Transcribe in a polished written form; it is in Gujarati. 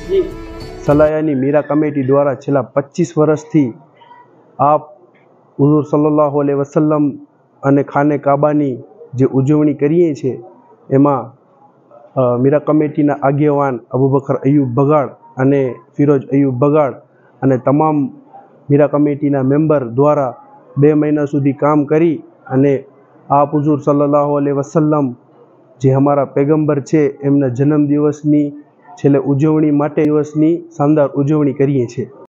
સલાયાની મીરા કમિટી દ્વારા છેલ્લા 25 વર્ષથી આપ હુઝુર સલ્લલ્લાહુ અલૈહિ વસલ્લમ અને ખાને કાબાની જે ઉજવણી કરીએ છીએ એમાં મીરા કમિટીના આગેવાન અબુબકર અયુબ બગાડ અને ફિરોજ અયુબ બગાડ અને તમામ મીરા કમિટીના મેમ્બર દ્વારા 2 મહિના સુધી કામ કરી અને આપ હુઝુર સલ્લલ્લાહુ અલૈહિ વસલ્લમ જે અમારા પૈગંબર છે એમના જન્મદિવસની છેલ્લે ઉજવણી માટે દિવસની શાનદાર ઉજવણી કરીએ છીએ।